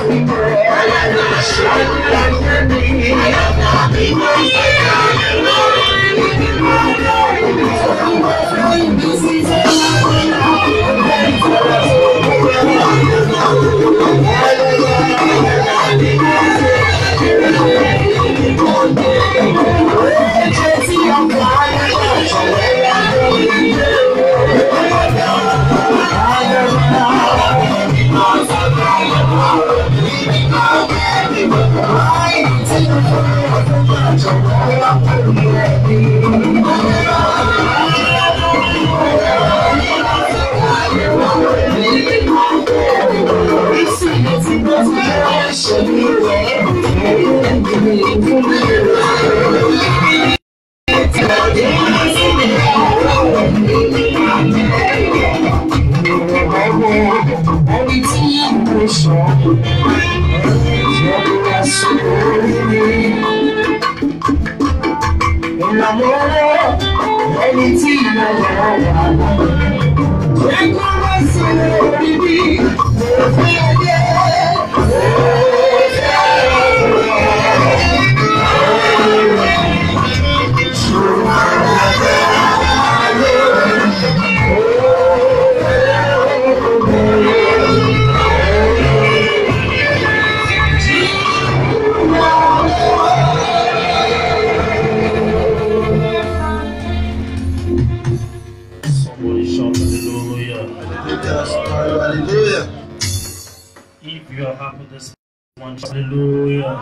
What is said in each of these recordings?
Hallelujah.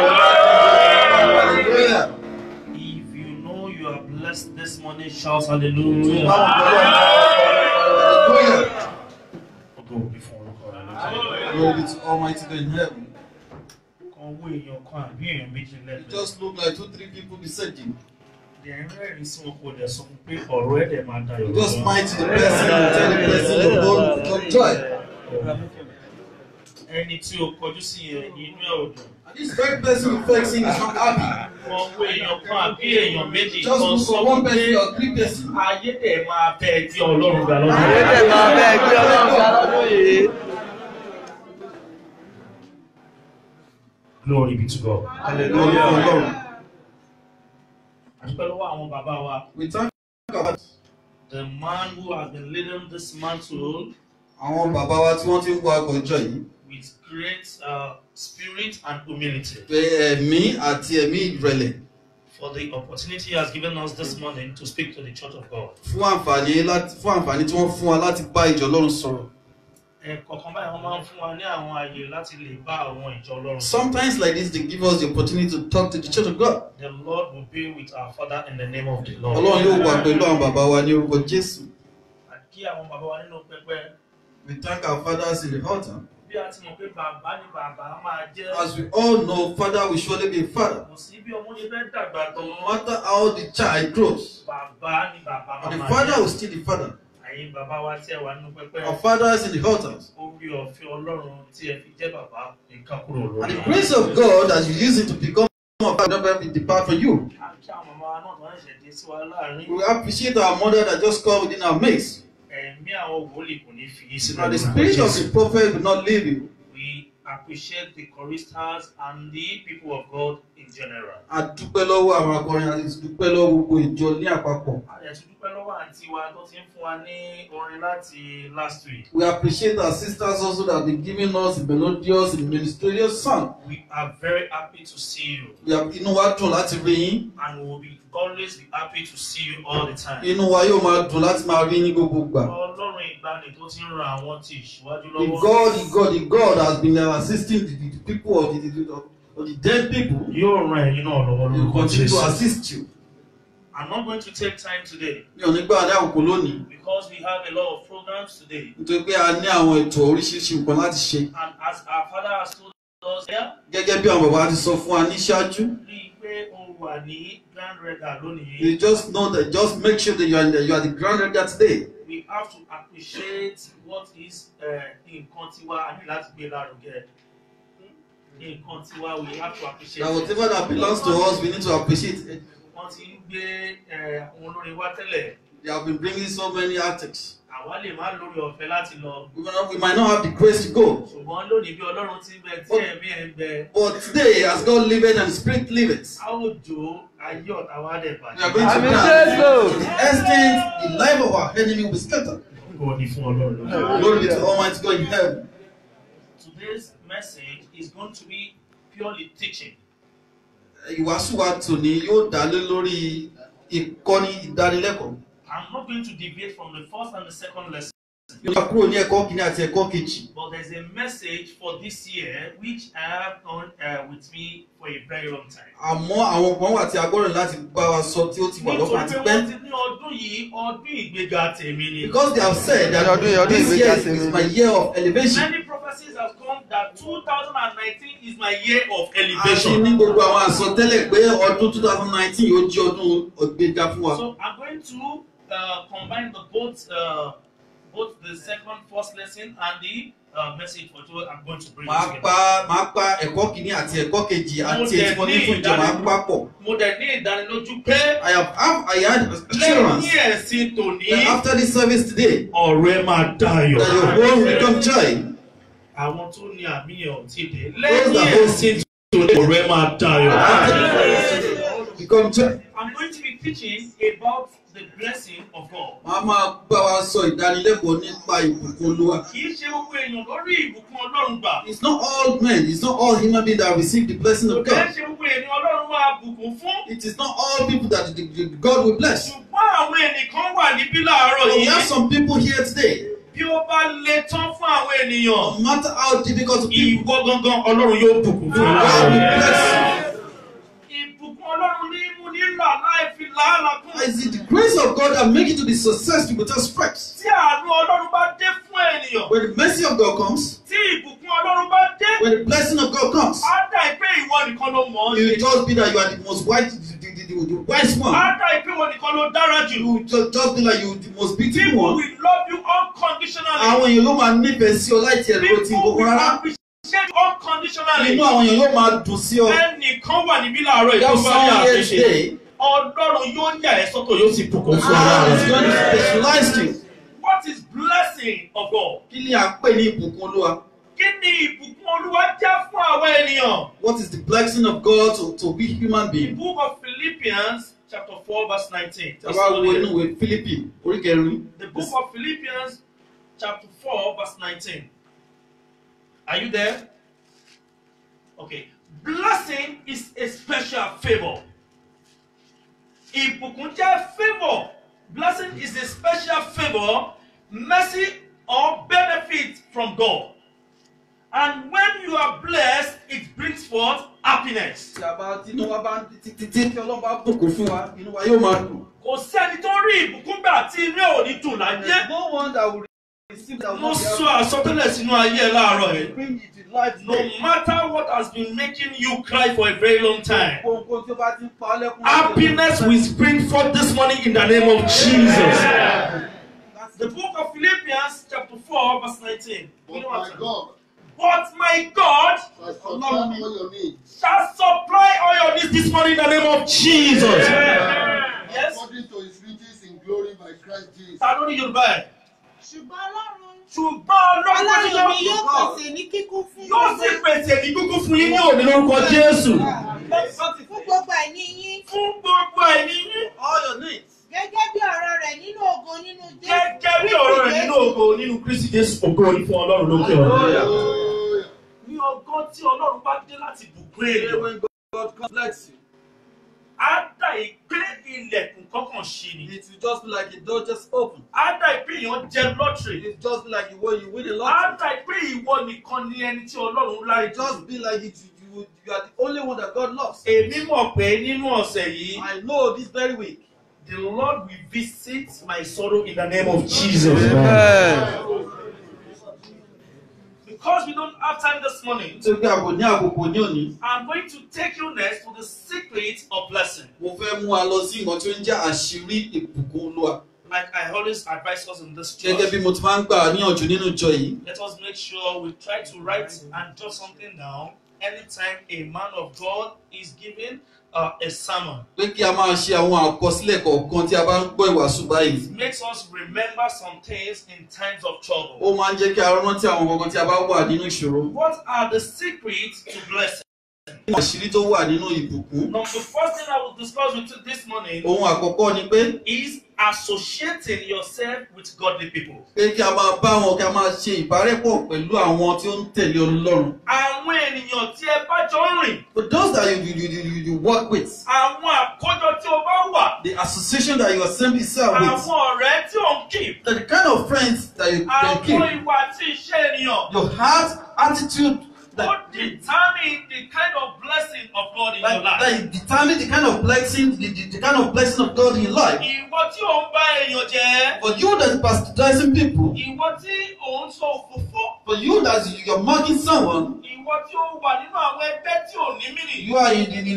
Hallelujah. If you know you are blessed this morning, shout hallelujah. Hallelujah. Go before Glory to Almighty God in heaven. It It just look like 2-3 people beside you. You just smite the person and tell the person your bone of joy. And this very person you're facing is not happy. Just look for one person or 3 persons. Glory be to God. Hallelujah. We thank God. The man who has been leading this mantle with great spirit and humility. For the opportunity he has given us this morning to speak to the church of God. Sometimes like this, they give us the opportunity to talk to the church of God. The Lord will be with our Father in the name of the Lord. We thank our fathers in the altar. As we all know, Father will surely be a father. No matter how the child grows, but the father will still be father. Our fathers in the altars. And the grace of God, as you use it to become a father, never depart from you. We appreciate our mother that just come within our midst. And the spirit of the prophet will not leave you. We appreciate the choristers and the people of God in general. We appreciate our sisters also that have been giving us the melodious and ministerial song. We are very happy to see you. And we will always be happy to see you all the time. The God has been assisting the people of the dead people. He will continue to assist you. I'm not going to take time today because we have a lot of programs today. And as our Father has told us here, you just know that, just make sure that you are the grand reader today. We have to appreciate what is in Kontiwa and in Kontiwa. We have to appreciate that whatever that belongs to us, we need to appreciate it. They have been bringing so many artists. We might not have the grace to go. But today, as God liveth and the Spirit liveth, we are going to dance. To the extent the life of our enemy will be scattered. Glory be to Almighty God in heaven. Today's message is going to be purely teaching. Ìwàásù wa tòní yóò dá lé lórí ìkọ́ni ìdánilẹ́kọ̀ọ́. I'm not going to deviate from the first and the second lesson. Kúrò ní ẹ̀kọ́ kìíní àti ẹ̀kọ́ kejì. But there's a message for this year which I have on with me for a very long time. Àmọ́ àwọn kan wà tí a gbọ́dọ̀ láti bá wa sọ tí ó ti wà lọ́kàn àti pẹ́. Nítorí pé wọ́n ti ní ọdún yìí, ọdún ìgbéga tèmi ni. Because they have said that this year is my year of elevation. Many prophecies have come that 2019 is my year of elevation. Àṣì ní gbogbo àwọn àsọtẹ́lẹ̀ pé ọdún 2019 yóò jẹ́ ọdún ìgbéga fún wa. So I'm going to combine both the first lesson and the message for today. I'm going to bring it together. Máa pa ẹ̀kọ́ kìíní àti ẹ̀kọ́ kejì àti ètò wọn ní fún ìjọ máa pa pọ̀. Mo dẹ̀ ní ìdánilójú pé I had assurance lẹ́yìn ẹ̀sìn tòní that after this service today, ọ̀rẹ́ máa dayọ̀. that your home will become joy. Àwọn tó ní àmìyàn ti dé lẹ́yìn ẹ̀sìn tòní ọ̀rẹ́ máa dayọ̀. Become joy. I'm going to be teaching about the blessing of God. Màá bá wa sọ ìdánilẹ́kọ̀ọ́ nípa ìbùkún Olúwa. Kì í ṣe gbogbo èèyàn lórí ìbùkún Ọlọ́run gbà. It's not all men, it's not all human beings that receive the blessing of God. Kò ṣe gbogbo èèyàn Ọlọ́run máa bùkún fún. It is not all people that God will bless. Ṣùgbọ́n àwọn ènìyàn wà níbí láàárọ̀ yìí. We have some people here today. Bí ó bá le tán fún àwọn ènìyàn. No matter how difficult to be, Ìwọ gangan Ọlọ́run yóò bùkún fún ọ. God will bless you. Ìbùkún Ọlọ́run ní mú nílà láì fi làálàá kún. Is it the grace of God that make you to be successful without stripes? Tí àánú Ọlọ́run bá dé fún ènìyàn. When the mercy of God comes, Tí ìbùkún Ọlọ́run bá dé. when the blessing of God comes, Á dà ìpé ìwọ nìkan ló mọ̀ ọ́ it will ṣe. just be that you are the most wise, the wise one. Á dà ìpé ìwọ nìkan ló dára jù. You will just be like you the most beautiful People one. will love you unconditionally. Àwọn èèyàn ló máa nífẹ̀ẹ́ sí ọ láì tiẹ̀ ló ti People gbogbo will rárá. appreciate you unconditionally. Inú àwọn èèyàn yóò máa dùn sí ọ. Ẹnìkan wà níbí láàárọ̀ There ìlú was bá someone yà here àṣẹṣe. today. Ọlọ́run yóò yà ẹ́ sọ́tọ̀ yóò sì bùkún fún God is ọ. going to specialize you. What is blessing of God? Kí ni à ń pè ní ìbùkún Olúwa? Kí ni ìbùkún Olúwa jẹ́ fún àwọn ènìyàn? What is the blessing of God to be human The being? book of Philippians chapter 4 verse 19. Tàbá wo inú ìwé Fílípì orí kẹrin. The book of Philippians chapter 4 verse 19. Are you there? Okay. Blessing is a special favor. Ìbùkún jẹ́ favor. Blessing is a special favor, mercy or benefit from God. And when you are blessed, it brings forth happiness. Tí a bá tí inú wa bá tí Ọlọ́run bá bùkún fún wa, inú wa yóò máa dùn. Kò sẹ́ni tó rí ìbùkún gbà tí inú ẹ̀ ò ní dùn láyé. There is no one that will receive that Mo will sọ àsọtẹ́lẹ̀ sínú ayé ẹ láàárọ̀ yìí. bring it to life No today. matter what has been making you cry for a very long time, Ohunkóhun tí ó bá ti ń pa ọ́ lẹ́kún. happiness will spring forth this morning in the name of Jesus. The book of Philippians chapter 4 verse 19. You know what? But my God shall supply all your needs this morning in the name of Jesus. Yes. According to his riches in glory by Christ Jesus. Ta ló ní Yorùbá ẹ̀? Ṣùgbọ́n Ọlọ́run Ṣùgbọ́n mi yóò pèsè ní kíkún fún yóò sì pèsè ní kúkú fún yín ní òní lórúkọ Jésù. fún gbogbo àìní yín. Fún gbogbo ẹ̀ní yín. All your needs. Gẹ́gẹ́ bí ọ̀rọ̀ rẹ̀ nínú ògo nínú Jésù. Gẹ́gẹ́ bí ọ̀rọ̀ rẹ̀ nínú ògo nínú Kristi Jésù ògo ni fún Ọlọ́run lókè ọ̀run. Ní ọgọ́ tí Ọlọ́run bá dé láti bùkún èèyàn. When God bless you, Á dà ìpé ilẹ̀kùn kọ́kàn ṣí ni. it will just be like a door just open. Á dà ìpé èèyàn jẹ lọ́tìrì. It just be like you win a Á lottery. dà ìpé ìwọ nìkan ni ẹni tí Ọlọ́run láì It just be like you are the only one that God loves. Èmi mọ̀ pé nínú ọ̀sẹ̀ yìí, I know this very week. the Lord will visit my sorrow in the name of Jesus. Because we don't have time this morning, Nítorí pé àbò ní àkókò ní òní, I'm going to take you next to the secret of blessing. mo fẹ́ mú wa lọ sí nǹkan tí ó ń jẹ́ àṣírí ìbùkún Olúwa. like I always advise us in this Gẹ́gẹ́ church, bí mo ti máa ń gbà níyànjú nínú ìjọ yìí. let us make sure we try to write and jot something down anytime a man of God is giving a sermon. Pé kí a máa ṣe àwọn àkọsílẹ̀ kọ̀ọ̀kan tí a bá ń gbọ́ ìwàásù báyìí. It makes us remember some things in times of trouble. Ó máa ń jẹ́ kí a rántí àwọn kankan tí a bá wà nínú ìṣòro. What are the secrets to blessing? Àṣírí tó wà nínú ìbùkún. Now, the first thing I will discuss with you this morning Ohun àkọ́kọ́ ni pé is associating yourself with godly people. pé kí a máa bá wọn kí a máa ṣe ìbárẹ́pọ̀ pẹ̀lú àwọn tí ó ń tẹ̀lé Ọlọ́run. Àwọn ènìyàn tí ẹ bá jọ ń rìn, But those that you work with, àwọn àkójọ tí o bá wà, the association that you assemble yourself with, àwọn ọ̀rẹ́ tí o ń keep, the kind of friends that you can àwọn keep, ìwà àti iṣẹ́ ènìyàn, your heart, attitude, ó determine the kind of blessing of God in your life. that determine the kind of blessing, the kind of blessing of God in your life. Ìwọ tí ò ń bá èèyàn jẹ́, For you that is bastardizing people, ìwọ tí ò ń sọ òfófó, for you that you're mocking someone, ìwọ tí ó wà nínú àwọn ẹgbẹ́ tí ò ní mìíràn, you are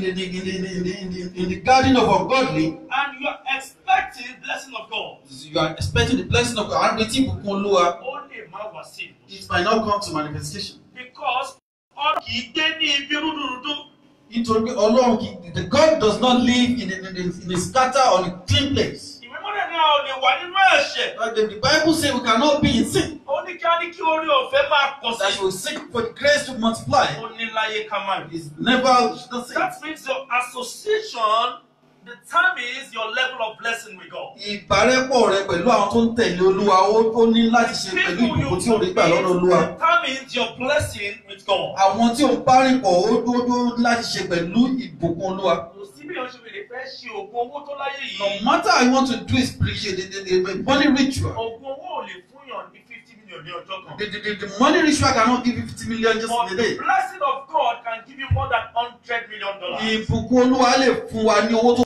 in the garden of ungodly, and you are expecting blessing of God, you are expecting the blessing of God. Àrètí ìbùkún Olúwa, ó lè má wá sí ìmúṣẹ. it might not come to manifestation. Because ọ̀rọ̀ kì í gbé ní ibi rúdurùdu. Nítorí pé Ọlọ́run the God does not live in a scatter or a clean place. Ìwé mọ́lẹ̀ ní a ò lè wà nínú ẹ̀ṣẹ̀. Like the Bible says we cannot be in sin. Ó ní kí á ní kí orí ọ̀fẹ́ máa pọ̀ That sí. you will seek for the grace to multiply. Ó ní láyé ká máa rí. It's never the same. That means your association determines your level of blessing with God. Ìbárẹ́pọ̀ rẹ pẹ̀lú àwọn tó ń tẹ̀lé Olúwa ó ní láti ṣe pẹ̀lú ìbùkún tí ó rí gbà lọ́dọ̀ Olúwa. Determines your blessing with God. Àwọn tí ó ń bá rìn pọ̀ ó dúró láti ṣe pẹ̀lú ìbùkún Olúwa. Kò sí bí wọ́n ṣe lè fẹ́ ṣe ògùn owó tó láyé No yìí. matter I want to do is preach the money ritual. Ògùn owó ò lè fún yàn ní 50 million ní ọjọ́ kan. The money ritual cannot give you 50 million just But in a the day. blessing of God can give you more than $100 million. Ìbùkún Olúwa lè fún wa ní owó tó.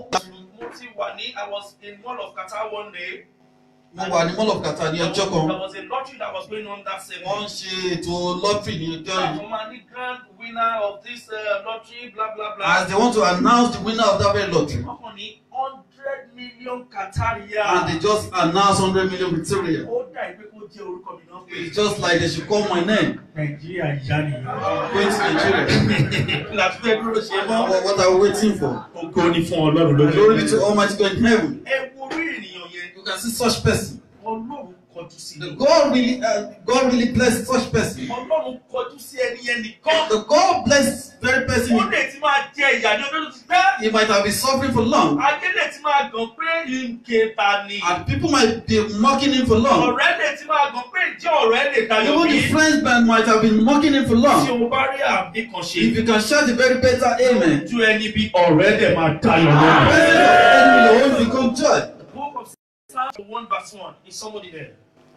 I was in Mall of Qatar one day. Mo wà ní Mall of Qatar ní ọjọ́ There kan. was a lottery that was going on that same Wọ́n ń ṣe ètò lottery ní ọjọ́ yìí. Somebody grand winner of this lottery, blah blah blah. As they want to announce the winner of that very lottery. Company 100 million Qatari. And they just announced 100 million Victoria. Ó dà ìpé kó jẹ́ orúkọ mi náà. It's just like they should call my name. Nàìjíríà ìyá nìyẹn. Going to Nigeria. Làtúndé dúró ṣe mọ́. What are we waiting for? Ògo ni fún Ọlọ́run lójú. Glory be to Almighty God in heaven. Ẹ wo orí ènìyàn yẹn. You can see such person. Ọlọ́run kọjú sí i. God really bless such person. Ọlọ́run kọjú sí ẹni yẹn nìkan. The God bless very person. Ó lè ti máa jẹ ìyà ní ọdún tó ti pẹ́. He might have been suffering for long. Ayé lè ti máa gàn pé nǹkan ta ni. And people might be mocking him for long. Ọ̀rẹ́ lè ti máa gàn pé ìjẹ́ ọ̀rẹ́ lè tayọ Even bí. the friends might have been mocking him for Tí long. o bá rí àmì kan If ṣe. you can shout a very better amen. Ju ẹni bí ọ̀rẹ́ dẹ̀ máa tayọ The lọ́wọ́. presence of enemy will always become joy. The book of Psalm 1 verse 1. Is somebody there?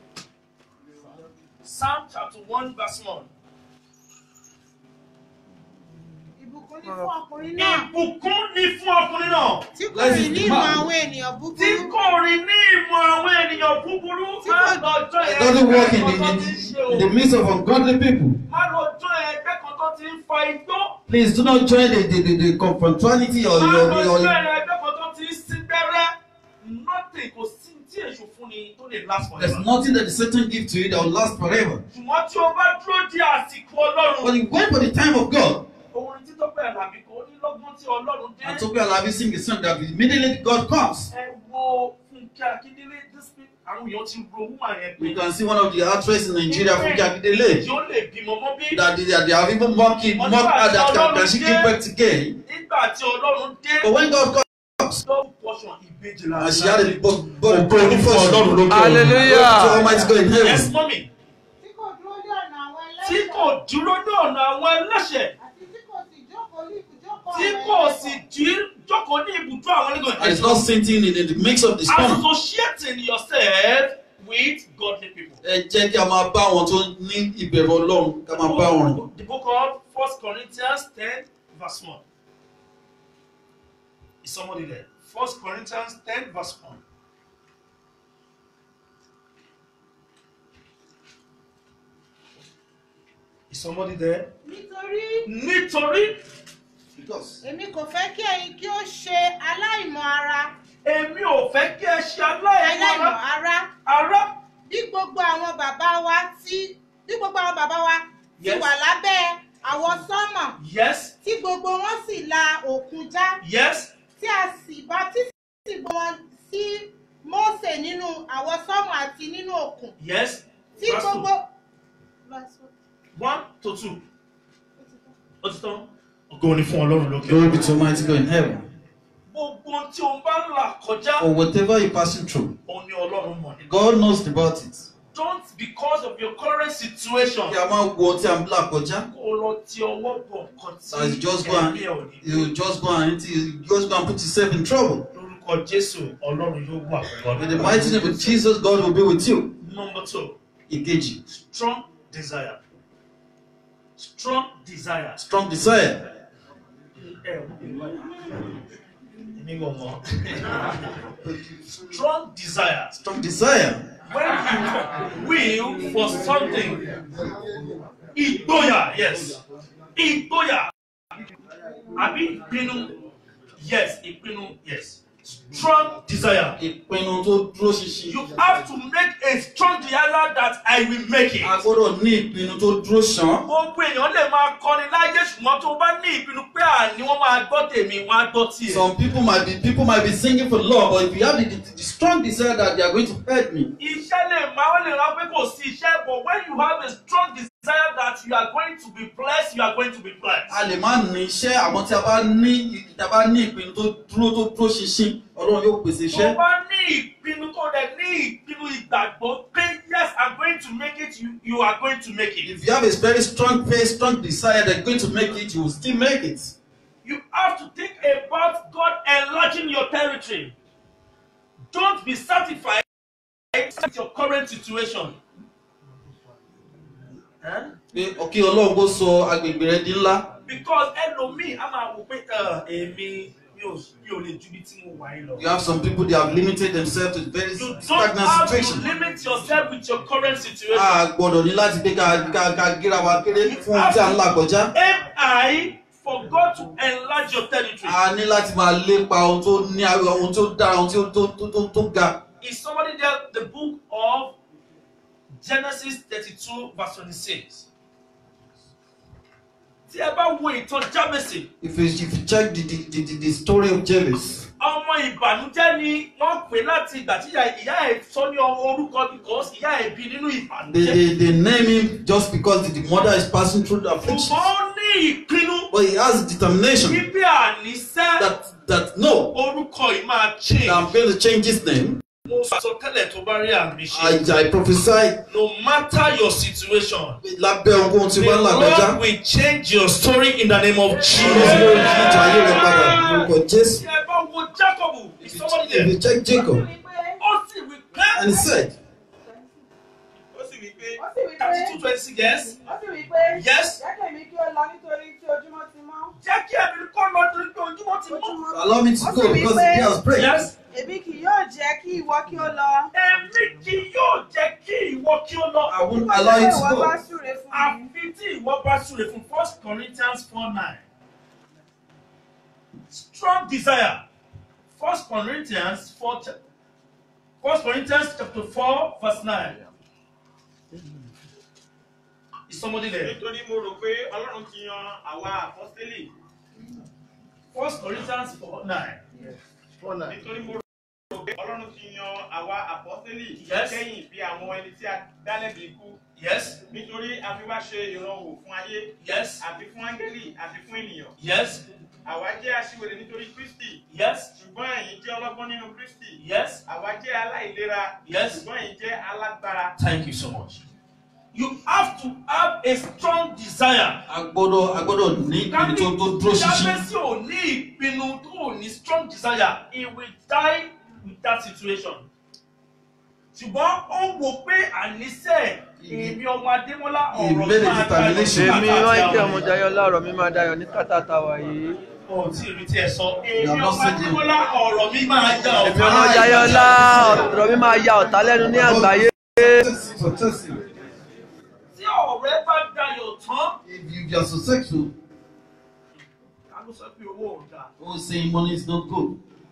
Psalm chapter 1 verse 1. Ìbùkún ni fún ọkùnrin náà Ìbùkún ni fún ọkùnrin náà. tí kò rìn ní ìmọ̀ àwọn ènìyàn Tí búburú. kò rìn ní ìmọ̀ àwọn ènìyàn búburú. Má lọ́jọ́ It doesn't work in the midst of ungodly people. Má lọ́jọ́ ẹgbẹ́ kan tó ti ń fa igbó. Please do not join the confrontuality or Má lọ́jọ́ your ẹgbẹ́ kan tó ti ń sín gbẹ́rẹ́. Nothing kò sí tí èṣù fún ni tó lè last forever. there's nothing that the Satan gives to you that will last forever. Ṣùgbọ́n tí o bá dúró di àsìkò Ọlọ́run. But you wait for the time of God. Orin títọ́ pẹ̀ làbí kò ní lọ́gbọ́n tí Ọlọ́run dé. And Tobi Alabi sing a song that immediately God comes. Ẹ wo Fúnkẹ́ Akíndélé this people àwọn èèyàn ti ro woman yẹn pé. You can see one of the actresses in Nigeria, Funke Akindele, Tí ó lè bímọ mọ́ bí. that they have even mocked her that can she give birth again. Nígbà tí Ọlọ́run dé. But when God comes, Double portion ìbejì la. and she had a body portion. Hallelujah. To Almighty God in heaven. Yes, mommy. Tí kò dúró ní ọ̀nà àwọn Tí ẹlẹ́ṣẹ̀. kò dúró ní ọ̀nà àwọn ẹlẹ́ṣẹ̀. Àti tí kò sì jókòó ní ibùjókòó Tí àwọn kò ẹlẹ́ṣẹ̀. sì jókòó ní ibùdó àwọn And ẹlẹ́gàn. it's not sitting in the mix of the storm. Associating yourself with godly people. Ẹ jẹ́ kí a máa bá àwọn tó ní ìbẹ̀rù Ọlọ́run ká máa bá wọn rìn. The book of 1 Corinthians 10 verse 1. Is somebody there? 1 Corinthians 10 verse 1. Is somebody there? Nítorí Because Because èmi kò fẹ́ kí ẹ̀yin kí ó ṣe aláìmọ̀ ara Èmi ò fẹ́ kí ẹ ṣe Aláìmọ̀ ará. ará. Bí gbogbo àwọn bàbá wa ti Yes. wà lábẹ́ àwọsánmọ̀. Yes. Tí gbogbo wọn sì la òkun já. Yes. Tí a sì baptisi wọn sí Mósè nínú àwọsánmọ̀ àti nínú òkun. Yes. Tí gbogbo. 1 to 2. Ó ti tán. Ògo ni fún Ọlọ́run lókè. Glory be to Almighty God in heaven. Gbogbo tí o bá ń là kọjá. Or whatever you're passing through, Òun ni Ọlọ́run mọ̀ nípa. God knows about it. Don't, because of your current situation, Kí a máa wo tí a ń là kọjá. kó lọ ti ọwọ́ bọ̀ nǹkan So you tí just go and ẹ̀mí ẹ̀ ò ní. you just go and put yourself in trouble. Lórúkọ Jésù, Ọlọ́run yóò wà pẹ̀lú In the mighty name of Jesus, God will be with you. Number 2, Ìkejì, strong desire. Strong desire. strong desire. Èmi kò mọ̀. Strong desire. Strong desire. When you will for something, ìgboyà, yes. Ìgboyà. Àbí ìpinnu, yes. Ìpinnu, yes. Strong desire. Ìpinnu tó dúró ṣinṣin. You have to make a strong desire that I will make it. A gbọ́dọ̀ ní ìpinnu tó dúró ṣán. Gbogbo èèyàn lè máa kọrin láyé ṣùgbọ́n tó bá ní ìpinnu pé àní wọ́n máa gbọ́ tèmi, wọ́n á gbọ́ tiẹ̀. Some people might be singing for love, but if you have the strong desire that they are going to hurt me, Iṣẹ́ lè máa wọ́n lè rán pé kò sí iṣẹ́, but when you have a strong desire that you are going to be blessed, you are going to be blessed. a lè má ní iṣẹ́ àmọ́ tí a bá ní ìpinnu tó dúró ṣinṣin, Ọlọ́run yóò pèsè Tó iṣẹ́. bá ní ìpinnu tó dẹ̀ ní ìpinnu ìgbàgbọ́ pé yes, I'm going to make it, you are going to make it. If you have a very strong faith, strong desire that you're going to make it, you will still make it. You have to think about God enlarging your territory. Don't be satisfied with your current situation. Pé ọkí Ọlọ́run kó sọ agbègbè rẹ di ńlá. Because ẹlòmíì á máa wò pé èmi mi ò lè ju bí tí mo wà yìí lọ. You have some people, they have limited themselves to very You don't stagnant have to situation. limit yourself with your current situation. A gbọ́dọ̀ ní láti pé ká gíra wa kéré fún ohun tí a ń là kọjá. Aim high for God to enlarge your territory. A ní láti máa lépa ohun tó ní ohun tó dára, ohun tó ga. Is somebody there? The book of Genesis 32 verse 26. Tí ẹ bá wo ìtàn Jábésì. If you check the story of Jabez, Ọmọ ìbànújẹ́ ni wọ́n pè láti ìgbà tí ìyá ẹ̀ sọ ní orúkọ because ìyá ẹ̀ bí nínú ìbànújẹ́. they name him just because the mother is passing through the affliction. Ṣùgbọ́n ó ní ìpinnu. But he has determination Bíbí àníṣẹ́ that no, orúkọ yìí máa change. I'm going to change his name. Mo sọ tẹ́lẹ̀ tó bá rí àmì ṣe. I prophesy, No matter your situation, lábẹ́ ohun tí the wọ́n là kọjá. Lord will change your story in the name of Ọlọ́run Jesus. yóò yí ìtàn ayé rẹ padà lórúkọ Jésù. Tí ẹ bá wo Jacob, is somebody If there? you check Jacob, Ó sì wí pé. and he said, Ó sì wí pé. Ó sì wí pé. 32:26, yes. Ó sì wí pé. Yes. Jẹ́ kèmí kí ó lọ nítorí tí ojúmọ́ ti mọ́. Jẹ́ kí ẹ̀mí kọ́ lọ torí pé ojúmọ́ ti mọ́. allow me to go because the day has break. Yes. Èmi kì yóò jẹ́ kí ìwọ kí ó lọ. Èmi kì yóò jẹ́ kí ìwọ kí ó lọ. I won't allow you to Ìwọ bá go. súre fún mi. Àfi tí ìwọ bá súre fún 1 Corinthians 4:9. Strong desire. 1 Corinthians chapter 4 verse 9. Is somebody there? Nítorí mo rò pé Ọlọ́run ti yan àwa àpọ́stélì. 1 Corinthians 4:9. Nítorí mo rò pé Ọlọ́run ti yan àwa àpọ́stélì Yes. kẹ́yìn bí àwọn ẹni tí a dá lẹ́bi ikú. Yes. Nítorí a fi wá ṣe ìrànwọ́ fún ayé, Yes. àti fún áńgẹ́lì, àti fún ènìyàn. Yes. Àwa jẹ́ aṣiwèrè nítorí Kristi, Yes. ṣùgbọ́n ẹ̀yin jẹ́ ọlọ́gbọ́n nínú Kristi. Yes. Àwa jẹ́ aláìlera, Yes. ṣùgbọ́n ẹ̀yin jẹ́ alágbára. Thank you so much. You have to have a strong desire. A gbọ́dọ̀ ní ìpinnu tó dúró ṣinṣin. Jábésì ò ní ìpinnu tó ò ní strong desire. He will die with that situation. Ṣùgbọ́n ó wò pé àníṣe èmi ọmọ Adémọ́lá He ọ̀rọ̀ made a máa determination. dayọ̀ Èmi Michael Ọmọjayọlá ọ̀rọ̀ mi máa dayọ̀ ní kàtàtà wa yìí. Ọ̀ tí èmi tí ẹ sọ, èmi You are not ọmọ saying Adémọ́lá ọ̀rọ̀ mi máa yà Èmi ọ̀tá. Ọmọjayọlá ọ̀rọ̀ mi máa ya ọ̀tá lẹ́nu ní àgbáyé. Tí ọ̀rẹ́ bá dayọ̀ tán, If you are successful, ká ló sọ pé owó ò dáa. oh, saying money is not good.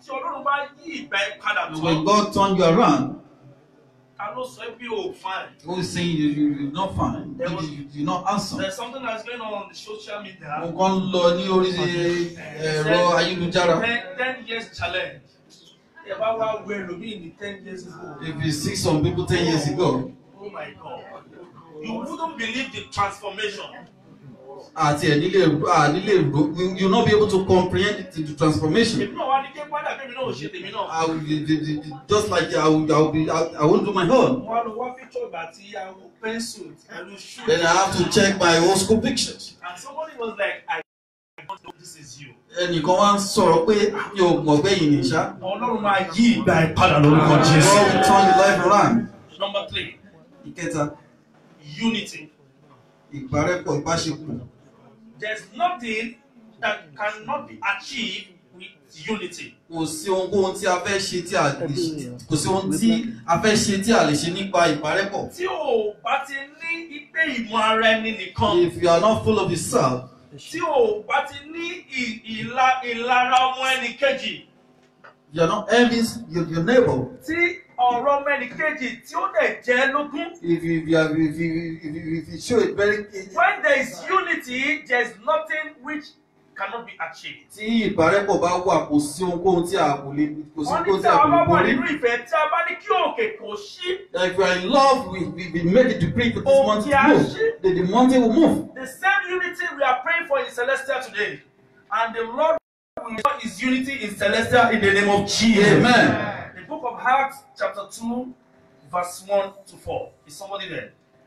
Tí Ọlọ́run bá yí ìgbà ẹ padà tán. When God turn you around, Ta ló sọ pé o fine? who is saying you're not fine, you're not handsome. There's something that's going on the social media. Mo kàn ń lọ ní orí ẹ̀rọ ayélujára. 10 years challenge. Ẹ bá wá wo ẹlòmíì ní 10 years ago. If you see some people 10 years ago, Oh my God. You wouldn't believe the transformation. àti ẹ̀ nílé you'll not be able to comprehend the transformation. Èmi náà wá ní kí padà kí èmi náà ò ṣe tèmi náà. Just like I won't do my own. Wọ́n á lọ wá picture ìgbà tí a wo pencil pẹ̀lú shoe. Then I have to check my old school pictures. And somebody was like, I don't know this is you. Ẹnìkan wá ń sọ̀rọ̀ pé mi ò mọ̀ pé yìí nìṣá. Ọlọ́run máa yí ìgbà ẹ padà lórúkọ Jésù. God will turn your life around. Number 3, Ìkẹta, unity. ìbárẹ́pọ̀ ìbáṣepọ̀. There's nothing that cannot be achieved with unity. Kò sí ohunkóhun tí a fẹ́ ṣe tí a lè ṣe. Kò sí ohun tí a fẹ́ ṣe tí a lè ṣe nípa ìbárẹ́pọ̀. Tí o bá ti ní ìpè ìmọ̀ ara ẹni nìkan. If you are not full of yourself, Tí o bá ti ní ìlara ọmọ ẹnì kejì. you are not envying your neighbor. Tí ọ̀rọ̀ ọmọ ẹnì kejì tí ó dẹ̀ jẹ́ lógún. If you show it very. When there is unity, there is nothing which cannot be achieved. Tí ìbárẹ́pọ̀ bá wà, kò sí ohunkóhun tí a kò lè kò sí Wọ́n ní ohunkóhun tí tí a a kò bá lè wà borí. nínú ìfẹ́ tí a bá ní kí òkè kò ṣí. If you are in love, we made a decree for this mountain to move. The mountain will move. The same unity we are praying for in Celestial today. And the Lord will restore his unity in Celestial in the name of Jesus. Amen. The book of Acts chapter 2 verse 1 to 4. Is somebody there?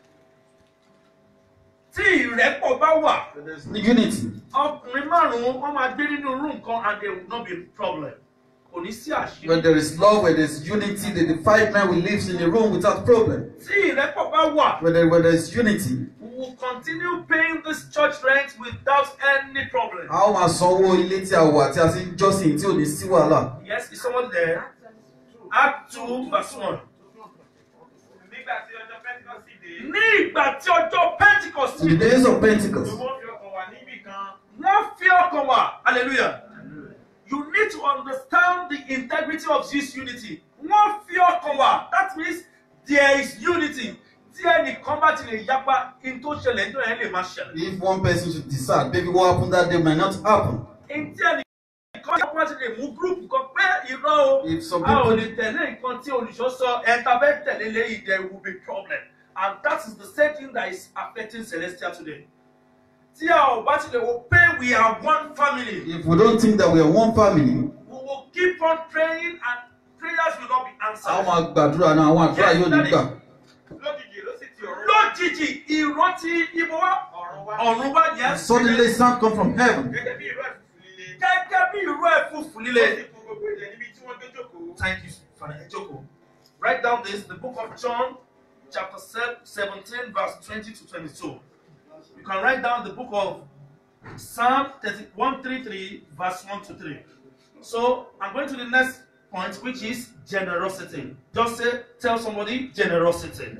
Tí ìrẹ́pọ̀ bá wà, Unity. ọkùnrin márùn-ún wọ́n máa gbé nínú room kan and there will not be a problem. Kò ní sí àṣírí. When there is love, when there is unity, the 5 men will live in a room without problem. Tí ìrẹ́pọ̀ bá wà, When there is unity, we will continue paying this church rent without any problem. a ó máa sanwó ilé tí a wà tí a ti ń jọ́sìn tí ò ní sí wàhálà. Yes, is someone there? Act 2 verse 1. Nígbà tí ọjọ́ Pentecost dé, Ní ìgbà tí ọjọ́ Pentecost In the days of Pentecost, wọ́n fi ọkàn wà níbì kan. wọ́n fi ọkàn wà. Hallelujah. You need to understand the integrity of this unity. Wọ́n fi ọkàn wà. That means there is unity. Tí ẹnìkan bá ti lè yapa, in tó ṣẹlẹ̀ ní ọ̀rẹ́ lè máa ṣẹlẹ̀. if one person should decide, maybe what happened that day might not happen. In tí ẹnìkan bá ti lè mú group kan pé irọ́ o, If some a ò people, lè tẹ̀lé nǹkan tí olùṣọ́ sọ, ẹ̀ta bẹ́ẹ̀ tẹ̀lé lẹ́yìn, there will be problem. And that is the same thing that is affecting Celestial today. Tí a ò bá ti lè wo pé we are one family, if we don't think that we are one family, we will keep on praying and prayers will not be a ó answered. máa gbàdúrà náà, àwọn àdúrà yóò ní gbà. Lójijì ló sì ti ọ̀run Lójijì ìrántí ibo wá, ọ̀run wá yẹn. Suddenly sound come from heaven. gẹ́gẹ́ bí ìró ẹ̀fùfù líle. Gẹ́gẹ́ bí ìró ẹ̀fúùfù Ó líle. sì fún gbogbo ilẹ̀ níbi tí wọ́n gbé jókòó. Thank you, Father. Ejoko. Write down this, the book of John, chapter 17, verse 20 to 22. You can write down the book of Psalm 133, verse 1 to 3. So I'm going to the next point, which is generosity. Just say, tell somebody generosity.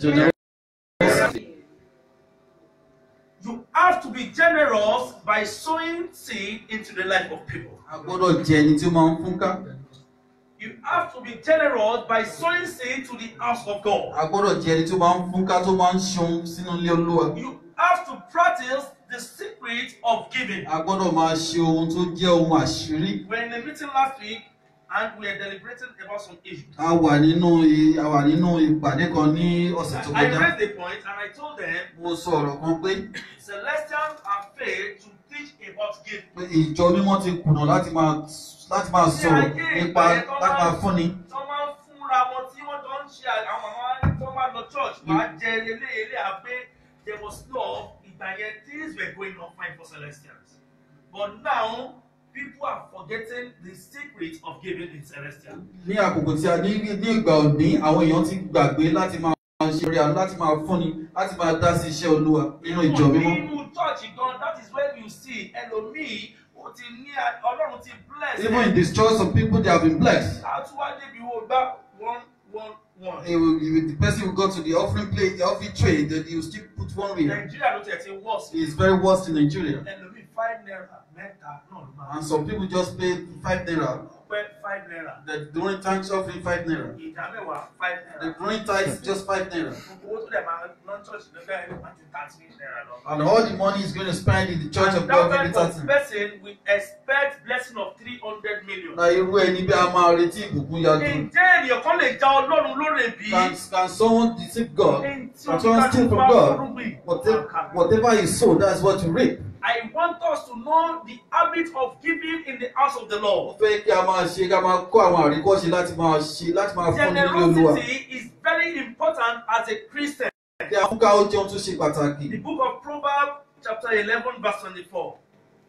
You have to be generous by sowing seed into the life of people. A gbọ́dọ̀ jẹ́ ẹni tí ó máa ń fún ká. You have to be generous by sowing seed to the house of God. A gbọ́dọ̀ jẹ́ ẹni tí ó máa ń fún ká tó máa ń ṣohun sínú ilé Olúwa. You have to practice the secret of giving. A gbọ́dọ̀ máa ṣe ohun tó jẹ́ ohun àṣírí. We were in a meeting last week and we are deliberating about some issues. A wà nínú ìpàdé kan ní ọ̀sẹ̀ tó I kọjá. raised the point and I told them Mo sọ ọ̀rọ̀ kan pé Celestians are failed to teach about giving. ìjọ mímọ́ ti kùnà láti máa sọ̀rọ̀ nípa láti máa fúnni. Tó máa ń fúnra wọn tí wọ́n jọ ń ṣe àwọn màmá tó máa lọ church máa jẹ eléyèlé àgbé there was love ìgbà yẹn things were going on fine for Celestians. But now people are forgetting the secret of giving in Celestial. Ní àkókò tí a ní ìgbà òní, àwọn èèyàn ti gbàgbé láti máa ṣe orí àánú, láti máa fúnni, láti máa dá sí iṣẹ́ Olúwa nínú ìjọ mímọ́. Nínú church gan, that is when you see ẹlòmíì ó ti ní Ọlọ́run ti bless. Even in this church, some people they have been blessed. Àtúwá débi wo gbá 1. The person will go to the offering plate, the offering tray, then he will still put one ring. Nàìjíríà ló tẹ̀ ti worse. It's very worst in Nigeria. Ẹlòmíì 5 naira mẹ́ta náà ló máa. And some people just pay 5 naira. 5 naira. They're doing thanks offering 5 naira. Ìdámẹ́wàá 5 naira. They're doing tithes just 5 naira. Owó tó dẹ̀ máa ná church nígbà yẹn máa ti 30 naira lọ. And all the money is going to spend in the church of God maybe And that 30. person will expect blessing of 300 million. Na irú ẹni bí a máa retí ìbùkún yájú. Ǹjẹ́ ènìyàn kan lè já Ọlọ́run lórí bí? Can someone deceive God? Can someone steal from God? Whatever you sow, that's what you reap. I want us to know the habit of giving in the house of the Lord. Fẹ́ kí a máa ṣe ká máa kó àwọn àríkọ́ṣe láti máa fún nílé Olúwa. Generosity is very important as a Christian. Kí a fún ká ó jẹun tó ṣe pàtàkì. The book of Proverbs chapter 11 verse 24.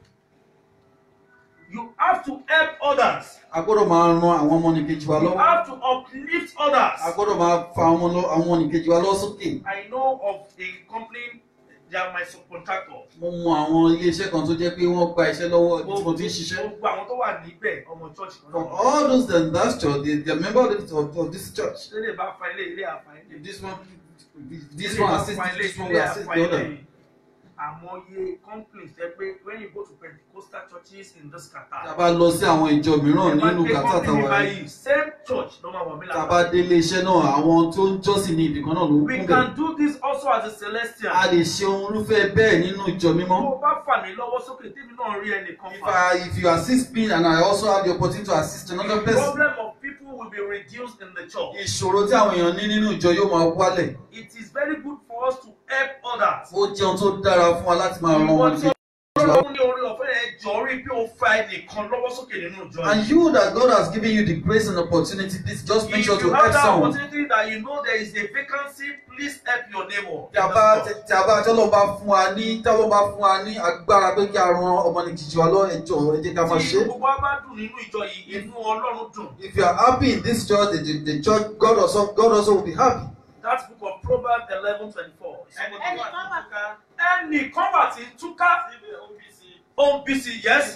You have to help others. A gbọ́dọ̀ máa ran àwọn ọmọnìkejì wa You lọ́wọ́. have to uplift others. A gbọ́dọ̀ máa fa àwọn ọmọnìkejì wa lọ sókè. I know of a company, they are my subcontractors. Mo mọ àwọn ilé-iṣẹ́ kan tó jẹ́ pé wọ́n gba iṣẹ́ lọ́wọ́ ibi tí mo ti ń ṣiṣẹ́. Gbogbo àwọn tó wà níbẹ̀ ọmọ church kan For náà. all those in that church, they are members of this church. Ṣé lè bá fa ilé àfa ilé? If this one assists this one will assist the other. Àmọye companies ẹ pé when you go to Pentecostal churches in this Tá Qatar. a bá lọ sí àwọn ìjọ mìíràn nínú Qatar tàwa yìí. Same church ló máa wà mí Tá a bá dé ilé-iṣẹ́ náà, àwọn tó ń jọ́sìn ní ibì kan náà ló We kún can bẹ̀. do this also as a Celestial. A lè ṣe ohun irúfẹ́ bẹ́ẹ̀ nínú ìjọ mímọ́. Tó o bá fà mí lọ́wọ́ sókè tèmi náà rí ẹnìkan fà. If you assist me and I also have the opportunity to assist another The person, problem of people will be reduced in the church. ìṣòro tí àwọn èèyàn ní nínú ìjọ yóò máa wálẹ̀. It is very good for us to help others. Ó jẹ́ ohun tó dára fún wa láti máa ran wọn lójú. Ọlọ́run ní orí ọ̀fẹ́ yẹn jọ rí bí o fa ẹnìkan lọ́wọ́ sókè nínú ìjọ. And you that God has given you the grace and opportunity, please just make If sure to you have help that someone. opportunity that you know there is a vacancy, please help your neighbor. Tí a bá tọ́lọ́ bá fún wa ní agbára pé kí a ran ọmọnìkejì wa lọ ẹjọ́ ẹ jẹ́ ká máa ṣe. Tí gbogbo wa bá dùn nínú ìjọ yìí, inú Ọlọ́run dùn. If you are happy in this church, the church, God also will be happy. That book of Proverbs 11:24. Ẹnìkan wà tí túká. OBC, yes.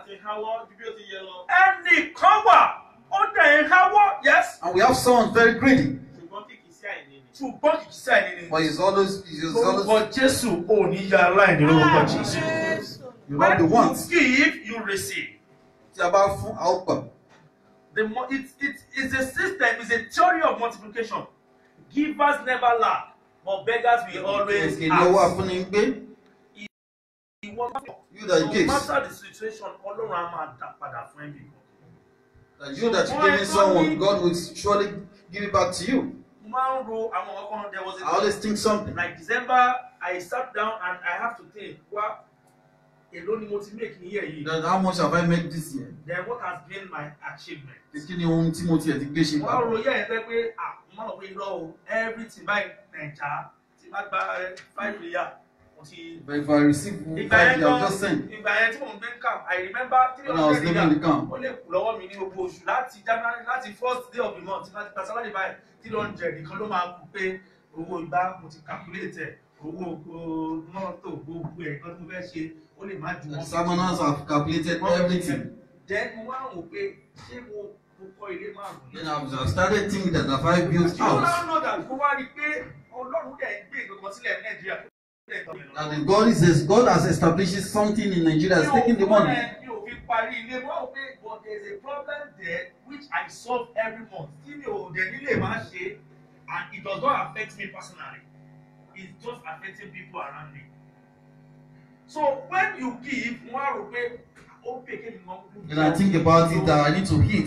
Ẹnìkan wà ó dẹ̀ ń háwọ́, yes. And we have someone very greedy, Ṣùgbọ́n kìkì sí àìní ni. but he's always Lórúkọ Jésù ò ní ya aláìní lórúkọ Jésù. you love the When ones. you give, you receive. Tí a bá fún a ó gbà. It's a system, it's a theory of multiplication. Givers never lack, but beggars will always Òkè ni owó ask. afúnni ń gbé. You that No gives, matter the situation, Ọlọ́run á máa dá padà fún ẹbí. that you that you giving someone, God will surely give it back to you. Mo máa ń ro àwọn ọkàn. There was I always a think something. like December, I sat down and I have to think, wá èló ni mo ti make ní year yìí. That how much have I made this year? Then what has been my achievement? Kí ni ohun tí mo tiẹ̀ ti gbé ṣe Mo máa ń pa? ro yẹ́ ẹ̀ fẹ́ pé mo máa ń pe irọ́ o everything by Naija ti máa gba 5 years. But if I receive 5, you have just sent. Ìgbà yẹn tí mo ń gbé camp, I remember When I was living in the camp. ó lè kù lọ́wọ́ mi ní gbogbo oṣù láti January láti first day of the month láti gba salary by 300 nìkan ló máa kù pé owó ìgbà mo ti calculate ẹ̀ owó mọ́tò gbogbo ẹ̀ kan tó fẹ́ ṣe ó lè má ju The wọn. examiners have calculated everything. Then mo wá wò pé ṣé mo kọ́ ilé márùn-ún. Then I've started thinking that if I built You house, now know that mo wá rí i pé Ọlọ́run dẹ̀ ń gbé ìgbọ̀ngàn sílẹ̀ ní Nàìjíríà. and God has established something in Nigeria, has taken the money. Mi ò fi parí ilé mo wá wò pé but there is a problem there which I solve every month. Tí mi ò dẹ̀ nílé máa ṣe and it does not affect me personally. It's just affecting people around me. So when you give, mo wá rò pé ó pè kémi mọ́ kú. Then I think about it that I need to hit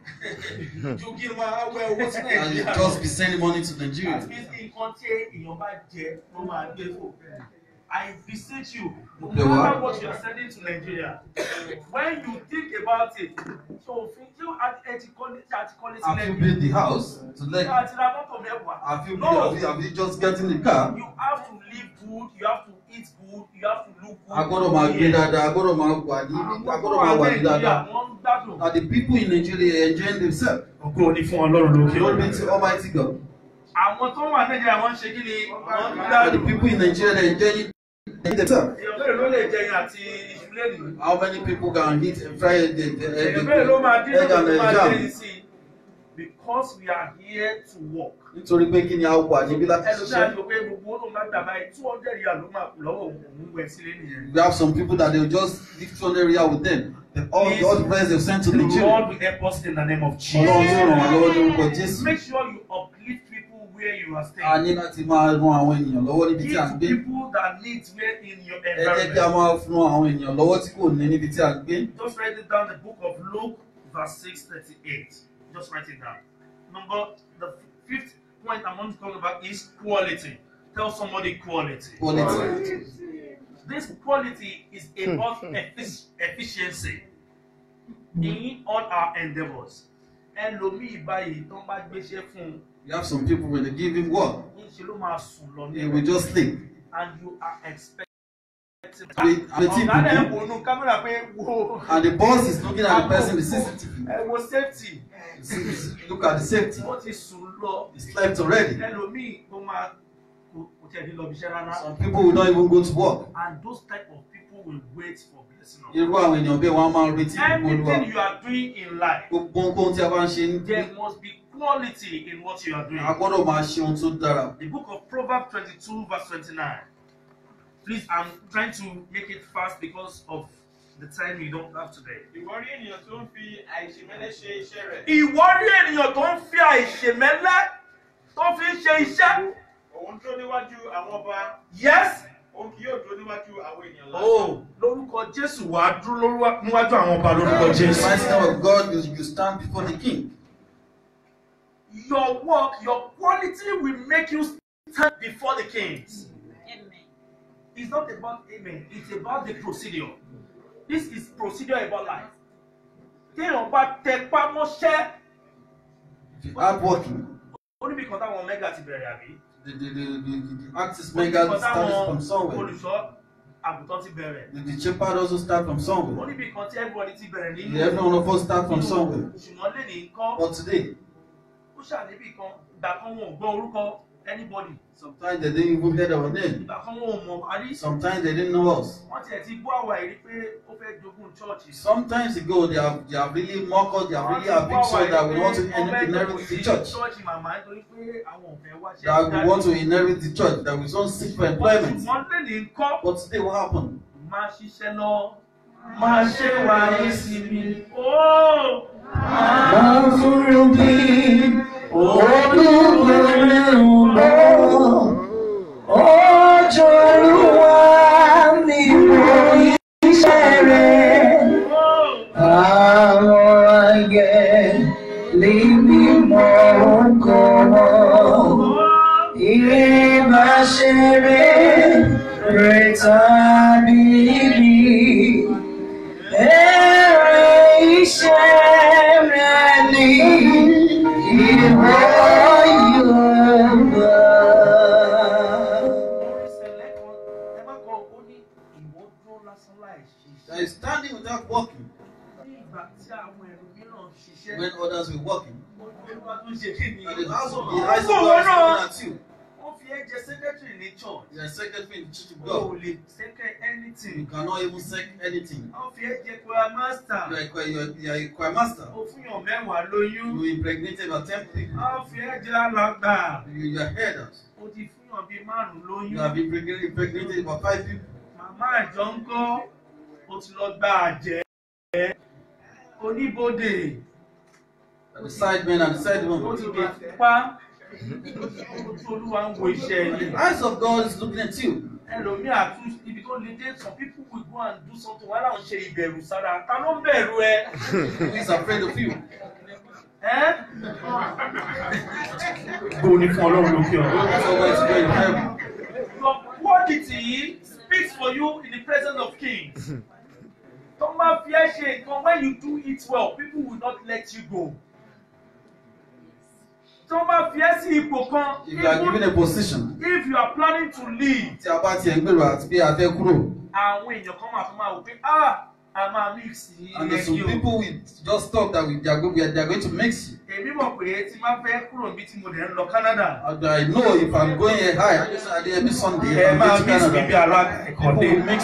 Ju kí n máa wẹ owó sí and Nàìjíríà. just be sending money to Nigeria. That means nǹkan tí èèyàn bá jẹ ló máa gbé fò. I beseech you, no Okay, matter what? what you are sending to Nigeria, when you think about it, so tí ẹ ti kọ́lé Have you sílẹ̀ built the house to let? àti ra mọ́tò mẹ́wàá. Have you just gotten the car? You have to live good, you have to eat good, you have to look good. I gbọ́dọ̀ máa gbé dáadáa, I gbọ́dọ̀ máa wà ní dáadáa. Wọ́n ń gbádùn. And the people in Nigeria enjoying themselves. Ògo ni fún Ọlọ́run lókè. Glory be to Almighty God. Àwọn tó wà Nàìjíríà wọ́n ń ṣe kí ni wọ́n ń And the gbádùn. people in Nigeria they enjoying themselves. Èèyàn mélòó ló lè jẹyìn àti iṣu lẹ́nu? How many people can eat and fry the Èèyàn mélòó ló máa dín egg lóko and tó máa jam? jẹyìn sí i? Because we are here to work. Nítorí pé kí ni a wà níbí láti Ẹlòmíràn ṣiṣẹ́. sọ pé gbogbo ó ló máa gbà báyìí 200 yà ló máa kù lọ́wọ́ òun wẹ̀ sílé nìyẹn. We have some people that they will just leave 200 riyal with them. all the prayers they've sent to the Nigeria. Lord will help us in the name of Jesus. Make sure you uplift people where you are staying. A ní láti máa ran àwọn ènìyàn lọ́wọ́ níbi tí a ń gbé. Give people that need where in your Ẹ jẹ́ kí a máa ran àwọn ènìyàn lọ́wọ́ tí kò ní níbi tí a ń gbé. Just write it down, the book of Luke, verse 6:38. Just write it down. The fifth point I want to talk about is quality. Tell somebody quality. Quality. This quality is about efficiency in all our endeavors. You have some people when they give him work, he will just sleep. And you are expecting. And the boss is looking at the person, the CCTV. Safety. Look at the safety. He slept already. Some people will not even go to work. And those type of people will wait for blessing. Anything you are doing in life, there must be quality in what you are doing. The book of Proverbs 22 verse 29. Please, I'm trying to make it fast because of the time we don't have today. Ìwọ́rí ènìyàn tó ń fi àìṣèmẹ́lẹ́ ṣe iṣẹ́ rẹ̀. Ìwọ́rí ènìyàn tó ń fi àìṣèmẹ́lẹ́ tó fi ń ṣe iṣẹ́. Òun dúró níwájú àwọn ọba. Yes. Òun kì yóò dúró níwájú àwọn ènìyàn lásán. Oh, lórúkọ Jésù wàá dúró níwájú àwọn ọba lórúkọ Jésù. The mighty name of God, you stand before the king. Your work, your quality will make you stand before the kings. Amen. It's not about amen. It's about the procedure. This is procedure about life. Téèyàn bá tẹpá mọ́ṣẹ́. Hard working. Only because that one mega ti bẹ̀rẹ̀ àbí. The artist mega started from somewhere. Olùṣọ́ àgùntàn ti bẹ̀rẹ̀. The shepherd also start from somewhere. Only because everybody ti bẹ̀rẹ̀ nínú. Every one of us start from somewhere. Ṣùgbọ́n lè ní kọ́. But today, ó ṣàníbì kan ìgbà kan wọn ò gbọ́ orúkọ anybody. Sometimes they didn't even hear our name. Ìgbà kan wọn ò mọ̀ àrí. Sometimes they didn't know us. Wọ́n tiẹ̀ ti bú àwa ìrí pé ó fẹ́ jogún church. Sometimes ago they have really mocked us, they have really a big soul that we want to inherit the church. That we want to inherit the church, that we don't seek for employment. But today what happened? They are standing without walking. When others were walking, and the eyes of God is looking at you. You are secretary in the church of God. You cannot even say anything. You are a choir master. You impregnated about 10 people. You are headers. You have been impregnated about 5 people. The side men and the side women. The eyes of God is looking at you. Some people will go and do something while I'm saying Who is afraid of you? Your quality speaks for you in the presence of kings. When you do it well, people will not let you go. If you are given a position, if you are planning to leave, and there's some people will just talk that they are going to mix you. I know if I'm going here high, every Sunday, I'm going to Canada. People will mix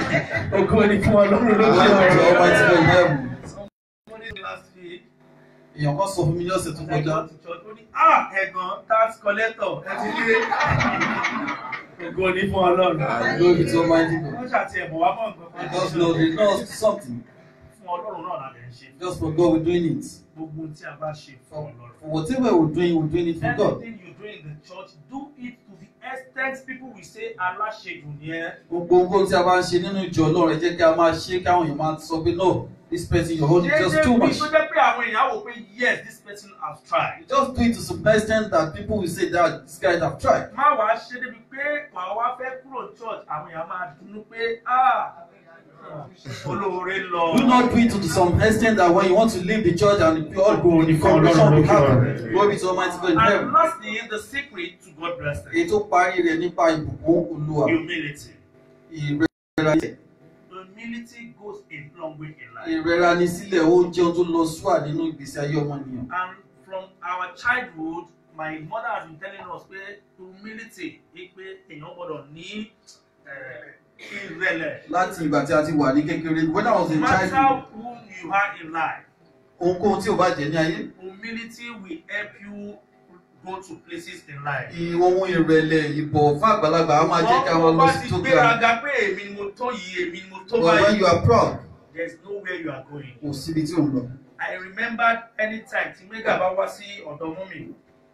èèyàn kan sọ fún mi ní ọ̀sẹ̀ tó kọjá. ẹ̀gàn tax collector ẹ ti lé ògo ní fún Ọlọ́run. Glory to Almighty God. wọ́n ṣàti ẹ̀bùn wá mọ̀ nǹkan kan. Because no, they know something. fún Ọlọ́run náà la lè ń ṣe. Just for God, we're doing it. Gbogbo tí a bá ṣe fún Ọlọ́run. For whatever we're doing it for God. Anything you do in the church, do it to the extent people will say aláṣejù ni ẹ́. Gbogbo nǹkan tí a bá ń ṣe nínú ìjọ Ọlọ́run ẹ jẹ́ kí a máa ṣe káwọn èèyàn máa sọ pé no, this person you're holding just too much. Ṣé jẹ́ pé àwọn èèyàn wò pé yes, this person has tried. You just do it to some extent that people will say that this guy have tried. Má wàá ṣe débi pé wàá wá fẹ́ kúrò church àwọn èèyàn máa dùnnú pé olóore lọ. Do not do it to some extent that when you want to leave the church and all go in the congregation will happen. Glory to Almighty God in heaven. And lastly, the secret to God blessing. Ètò parí rẹ̀ nípa ìbùkún Olúwa. Humility. Ìrẹ̀ra. Humility goes a long way in life. Ìrẹ̀ra ni sílẹ̀ ó jẹ́ ohun tó lọ súwà nínú ìgbésí ayé ọmọnìyàn. And from our childhood, my mother has been telling us pé humility pé èèyàn gbọ́dọ̀ ní ìrẹ̀lẹ̀. Láti ìgbà tí a ti wà ní kékeré, when I was a child. No matter who you are in life. Ohunkóhun tí o bá jẹ́ ní ayé. Humility will help you go to places in life. Ohun ìrẹ̀lẹ̀ ìbọ̀ fún àgbàlagbà á máa jẹ́ kí àwọn lọ sí tó ga. Wọ́n bá ti gbéraga pé èmi ni mo tó yìí, èmi ni mo tó báyìí. But when you are proud. There is nowhere you are going. Kò síbi tí ò ń lọ. I remember anytime tí Mega bá wá sí ọ̀dọ̀ mọ́mì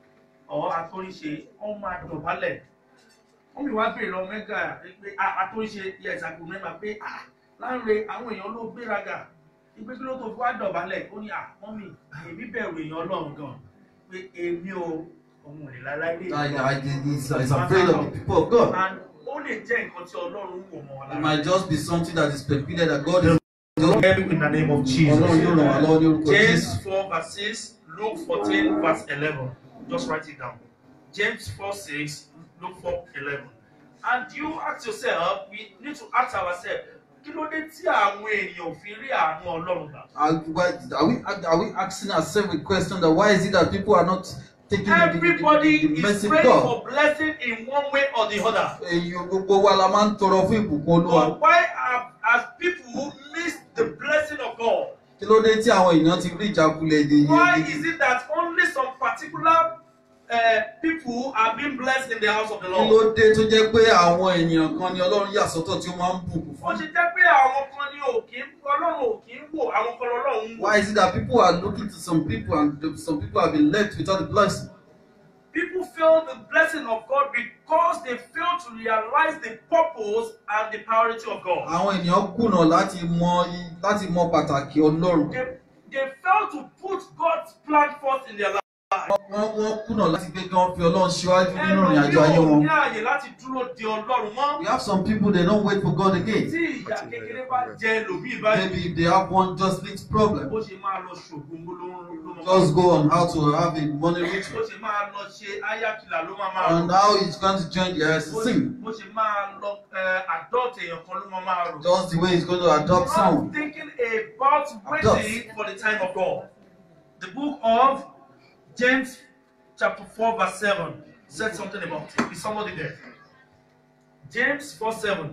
ọ̀ àtúnṣe wọ́n máa dọ̀bálẹ̀. Mọ́mì wá bèèrè lọ Mega pé àtúnṣe yes I could remember pé Láńre àwọn èèyàn ló gbéraga. Ìgbé kí ló tó fi wá dọ̀bálẹ̀ ó ní mọ́mì èmi bẹ̀rù èèyàn Ọlọ́run gan pé èmi ò òun ò lè láláì lè. He's afraid of the people of God. And ó lè jẹ́ nǹkan tí Ọlọ́run wò mọ́ lára. It might just be something that is peculiar that God is. In the name of Jesus. James 4 verse 6, Luke 14 verse 11. Just write it down. James 4 6, Luke 4 11. And you ask yourself, we need to ask ourselves, kí ló dé tí àwọn èèyàn fi rí àánú Ọlọ́run gbà? Are we asking ourselves a question that why is it that people are not taking everybody the is praying for blessing in one way or the other. Gbogbo wa la máa ń tọrọ fún ìbùkún Olúwa. But why as people miss the blessing of God? Kí ló dé tí àwọn èèyàn ti rí ìjákulẹ̀ èdè yìí? Why is it that only some particular people are being blessed in the house of the Lord? Kí ló dé tó jẹ́ pé àwọn ènìyàn kan ni Ọlọ́run yà sọ́tọ̀ tí ó máa ń bùkún fún? Ó ṣe jẹ́ pé àwọn kan ní Ọlọ́run ò kí ń wò, àwọn kan Ọlọ́run ń wò. Why is it that people are looking to some people and some people have been left without the blessing? People fail the blessing of God because they fail to realize the purpose and the priority of God. Àwọn ènìyàn kùnà láti mọ pàtàkì Ọlọ́run. They fail to put God's plan first in their life. Wọ́n kùnà láti gbé kí wọ́n fi Ọlọ́run ṣíwájú nínú ìrìn àjò ayé wọn. Ní ààyè láti dúró de Ọlọ́run mọ́. We have some people they don't wait for God again. Tí ìyà kékeré bá jẹ lòmíì báyìí. Maybe if they have one just little problem. Bó ṣe máa lọ ṣògùn ló máa. Just go on how to have a money ritual. Bó ṣe máa lọ ṣe ayakila ló máa. And how he's going to join the sing. Bó ṣe máa lọ adopt èèyàn kan ló máa rò. Just the way he's going to adopt someone. I'm thinking about waiting for the time of God. The book of James chapter 4 verse 7 said something about it. Is somebody there? James 4:7.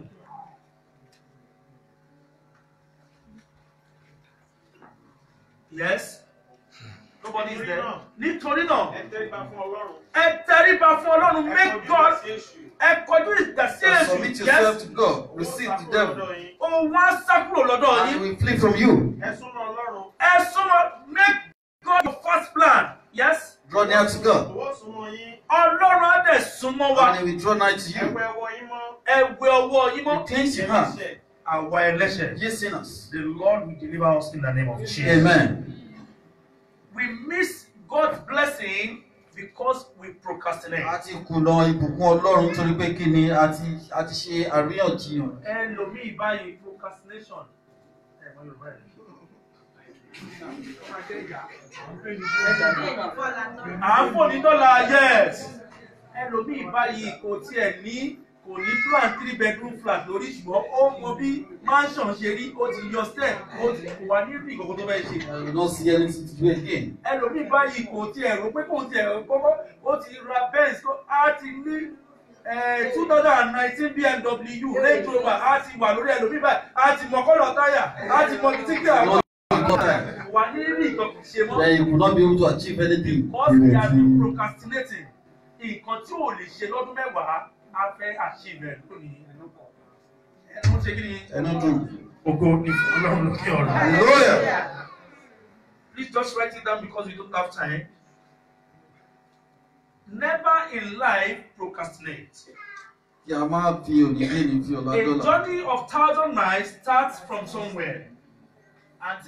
Yes? Nobody is there. Nítorí náà. Ẹ tẹríba fún Ọlọ́run. Ẹ tẹríba fún Ọlọ́run. Make God. Ẹ kọjú ìjà sí Èṣù. Submit yourself to God. Receive the devil. Òun á sá kúrò lọ́dọ̀ And he yín. will flee from you. Ẹ súnmọ́ Ọlọ́run. Ẹ súnmọ́. Make God your first plan. Yes? Draw near to God. Owó súnmọ́ yín. Ọlọ́run á dẹ̀ súnmọ́ wa. And he will draw nigh to Ẹ you. wẹ ọwọ́ yín mọ́. Ẹ wẹ ọwọ́ yín You mọ́. cleanse your hand. Àwa ẹlẹ́ṣẹ̀. Ye sinners. The Lord will deliver us in the name of Jesus. Amen. We miss God's blessing because we procrastinate. A ti kùnà ìbùkún Ọlọ́run torí pé kí ni a ti ṣe àríyànjiyàn. Ẹlòmíì báyìí procrastination. Ẹ mọ Yorùbá ẹ̀. À ń fò ní dọ́là yes. Ẹlòmíì báyìí kò plan 3-bedroom flat lórí ṣùgbọ́n ó mọ bí mansion ṣe rí ó ti yọ step ó ti kò wá ní rí ìkòkò tó bẹ́ẹ̀ ṣe. You don't see anything to do again. Ẹlòmíì báyìí kò tiẹ̀ rò pé kò tiẹ̀ kọ́kọ́ ó ti ra Benz á ti ní 2019 BMW Range Rover á ti wà lórí ẹlòmíì báyìí á ti mọ kọ́lọ̀ táyà á ti mọ ibi tí kí àwọn wà ní rí ìkòkò ṣe mọ́. Then you could not be able to achieve anything. Because we have been procrastinating. Nǹkan tí ò lè ṣe lọ́dún mẹ́wàá á fẹ́ achieve ẹ̀ lónìí. Ẹnu ṣe kí ni? Ẹnu dùn. Hallelujah. Please just write it down because we don't have time. Never in life procrastinate. A journey of 1,000 miles starts from somewhere. And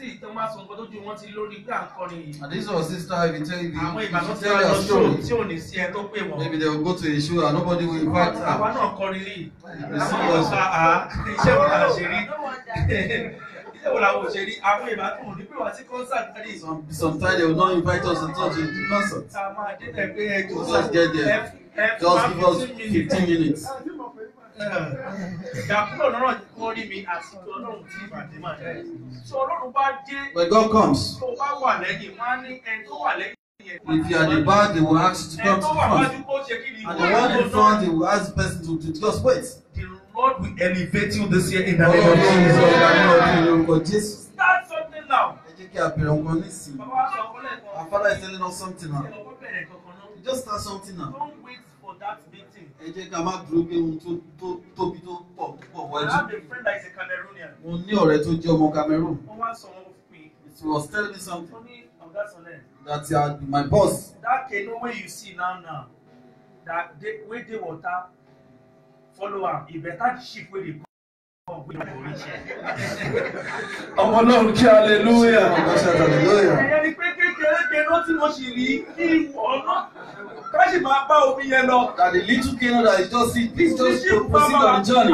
this was sister, if you tell your story, maybe they will go to a show and nobody will invite her. Sometimes they will not invite us to the concert. Just get there. Just give us 15 minutes. When God comes, if you are the back, they will ask you to come to the front. And the one in front, they will ask the person to just wait. The Lord will elevate you this year in the name of Jesus. Start something now. Our Father is telling us something now. Just start something now. Don't wait for that meeting. I have a friend that is a Cameroonian. He was telling me something. That my boss. That canoe where you see now, that where they water follow am. He better the ship where they come. Hallelujah. That the little canoe that is just see, please just proceed on the journey.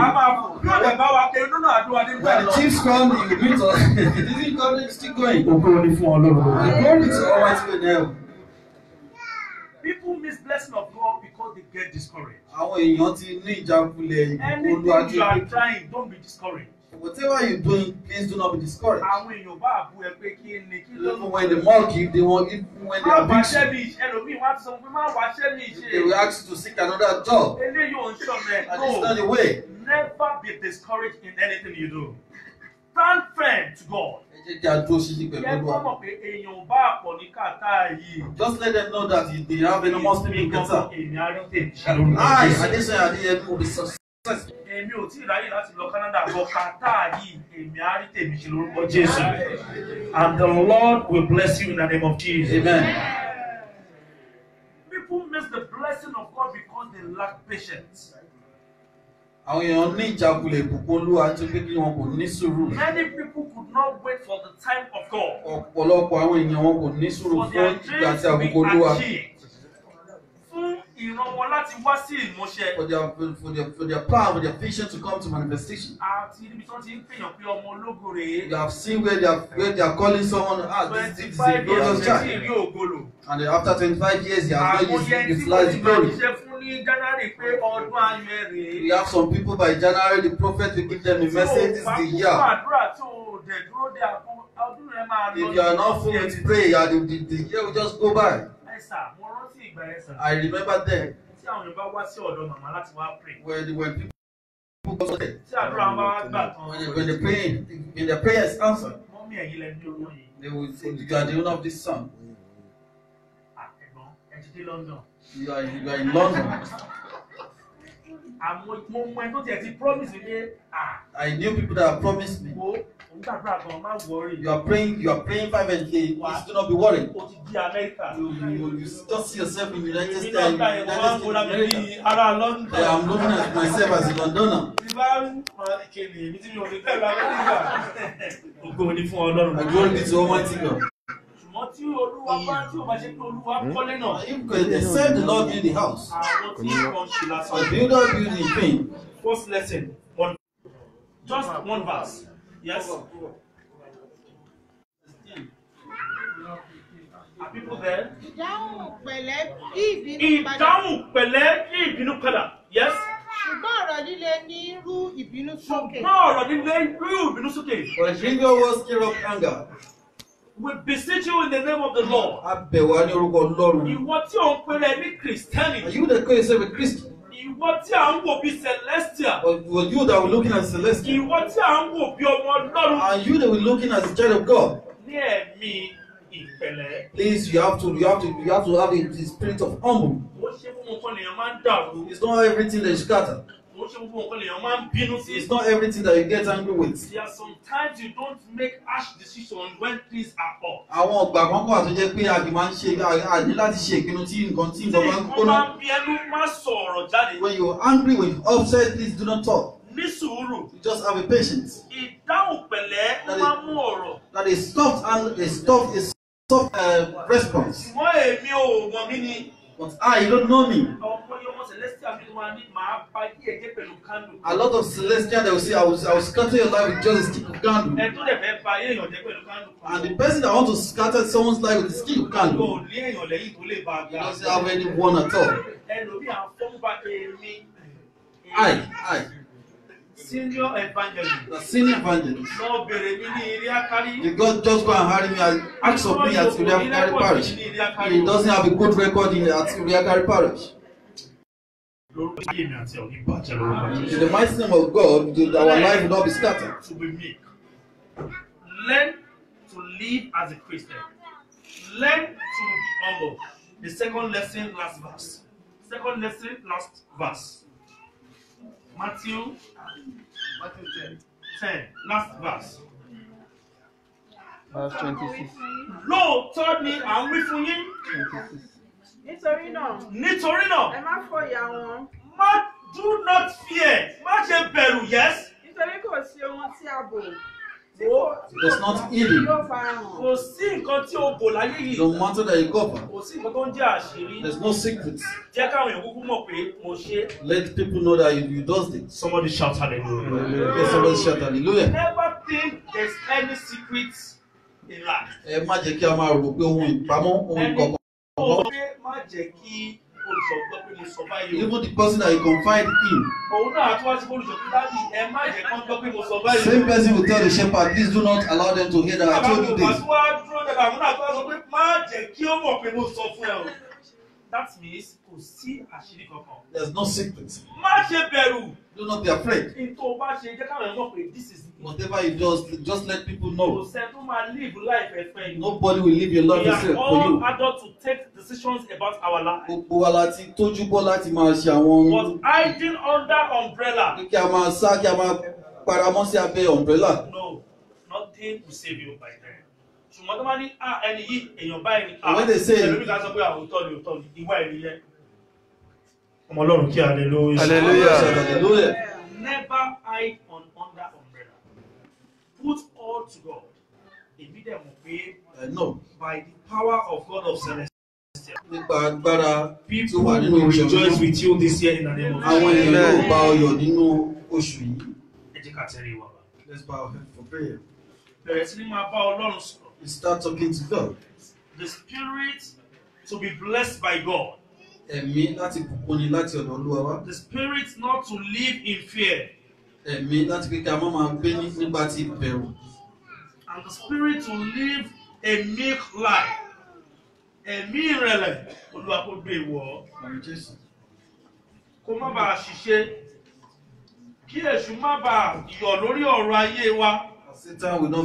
When the chiefs come, he will meet us. He didn't come, he's still going. The glory to Almighty God in heaven. People miss blessing of God because they get discouraged. Anything you are trying, don't be discouraged. Whatever you're doing, please do not be discouraged. Even when they mock you, they won't. Even when they abuse you, they will ask you to seek another job. And it's not the way. Never be discouraged in anything you do. Stand firm to God. Just let them know that they have enormous people in Qatar. I didn't say I didn't will be successful. And the Lord will bless you in the name of Jesus. Amen. People miss the blessing of God because they lack patience. Many people could not wait for the time of God. For their dreams to be achieved. For their plan, for their vision to come to manifestation. You have seen where they are calling someone, this is a glorious child. And after 25 years, he has not utilized the glory. We have some people by January, the prophet will give them a message, this is the year. If you are not full with prayer, the year will just go by. I remember then when people go there, when the prayer is answered, they will say, you are the owner of this son. You are in London. I knew people that have promised me. You are praying fervently. Please do not be worried. You just see yourself in the United States. I am looking at myself as a Londoner. I glory be to Almighty God. Except the Lord build the house, a builder build in vain. First lesson, just one verse. Yes. Are people there? Ìdáhùn pẹ̀lẹ́ kí ìbínú padà. Yes. Ṣùgbọ́n ọ̀rọ̀ líle ní rú ìbínú sókè. For a finger will stir up anger. We beseech you in the name of the Lord. Ìwọ tí ò ń pèrè ní Kristẹni. Are you that call yourself a Christian? Ìwọ tí à ń wò bí celestial. Or you that were looking at celestial? Ìwọ tí à ń wò bí ọmọ Ọlọ́run. And you that were looking as a child of God? Ní ẹ̀mí ìpẹ̀lẹ́. Please, you have to have the spirit of humble. Ó ṣe fún wọn kọ́ nìyẹn máa ń dàrú. It's not everything that is scattered. It's not everything that you get angry with. There are sometimes you don't make harsh decisions when things are up. Àwọn ọgbà kan kọ́ àtúnjẹ́ pé a kì máa ń ṣe àní láti ṣe ìpinnu tí nǹkan bá ń gbóná. When you're angry, when you're upset, please do not talk. You just have a patience. That is soft and a soft response. But you don't know me. A lot of celestial, they will say, I will scatter your life with just a stick of candle. And the person that wants to scatter someone's life with a stick of candle, he doesn't have anyone at all. Senior evangelist. The senior evangelist. The God just go and hire me and ask of me at Uriakari Parish. He doesn't have a good record at Uriakari Parish. In the mighty name of God, our life will not be scattered. To be meek. Learn to live as a Christian. Learn to be humble. The second lesson, last verse. Second lesson, last verse. Matthew 10, last verse. Verse 26. Lóòótọ́ ni à ń wí fún yín. 26. Nítorí náà. Ẹ má fòyà wọn. Do not fear. Má ṣe bẹ̀rù, yes. Nítorí kò sí ohun tí a bò. There's not healing. Kò sí nǹkan tí o bò láyé yìí. No matter that you cover. Kò sí nǹkan tó ń jẹ́ àṣírí. There's no secret. Jẹ́ káwọn èèyàn kúkú mọ̀ pé mo ṣe. Let people know that you does it. Somebody shout hallelujah. Yes, somebody shout hallelujah. Never think there's any secret in life. Ẹ má jẹ́ kí a máa rò pé ohun ìpamọ́, ohun ìkọ̀kọ̀. Má jẹ́ kí olùṣọ́gbọ́n pé mo sọ báyìí. Even the person that you confide in. Òun náà tún wá sí olùṣọ́gbọ́n dábì ẹ má jẹ́ kán gbọ́ pé mo sọ báyìí. Same person will tell the shepherd, please do not allow them to hear that I told you this. Àbúrò àti wá dúró dẹ́gbà àwọn náà tún wá sọ pé má jẹ́ kí ó mọ̀ pé mo sọ fún ẹ o. That means kò sí àṣírí kankan. There's no secret. Má ṣe bẹ̀rù. Do not be afraid. Ìtò bá ṣe jẹ́ káwọn èèyàn mọ̀ pé this is it. Whatever you do, just let people know. Kò sẹ́ tó máa live life ẹ̀fẹ́ yìí. Nobody will live your life We for are all you. adults to take decisions about our life. Gbogbo wa la ti tójú bọ́ láti máa ṣe àwọn. But hiding under umbrella. Kí a máa sá, kí a máa paramọ́ sí abẹ́ umbrella. No, nothing will save you by then. Ṣùgbọ́n tó máa ní ẹni yìí èèyàn báyìí ni. When they say. Ẹlòmíì ká sọ pé òótọ́ ni ìwà ẹni yẹn. Ọmọ Ọlọ́run kí hallelujah. Hallelujah. Never hide under umbrella. Put all to God. Èmi dẹ̀ mọ̀ pé. No. By the power of God of Celestial. Nípa agbára people will rejoice with you this year in the name of Jesus. Àwọn ènìyàn yóò bá ọyọ̀ nínú oṣù yìí. Ẹ jẹ́ ká tẹ̀lé wa. Let's bow our head for prayer. Bẹ̀rẹ̀ sí ní máa bá Ọlọ́run sọ̀rọ̀. We start talking to God. The spirit to be blessed by God. Ẹ̀mí láti bùkún ni láti ọ̀dọ̀ Olúwa wá. The spirit not to live in fear. Ẹ̀mí láti pé kí a má máa gbé nípa ti ìbẹ̀rù. And the spirit to live a meek life. Ẹ̀mí ìrẹ̀lẹ̀ Olúwa kó gbé wọ̀. Kó má bàa ṣiṣẹ́. Kí èṣù má bàa yọ̀ lórí ọ̀rọ̀ ayé wa. Satan will not